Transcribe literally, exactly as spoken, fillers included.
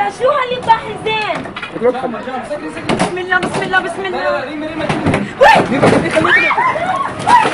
لا شو هاللقاح زين؟ بسم الله بسم الله بسم الله. لا لا ريما ريما. وي